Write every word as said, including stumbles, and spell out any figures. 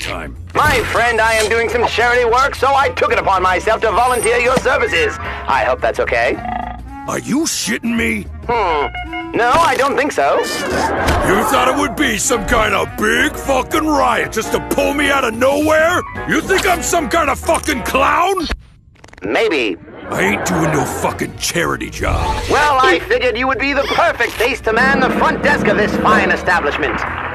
time. My friend, I am doing some charity work, so I took it upon myself to volunteer your services. I hope that's okay. Are you shitting me? Hmm. No, I don't think so. You thought it would be some kind of big fucking riot just to pull me out of nowhere? You think I'm some kind of fucking clown? Maybe. I ain't doing no fucking charity job. Well, I figured you would be the perfect face to man the front desk of this fine establishment.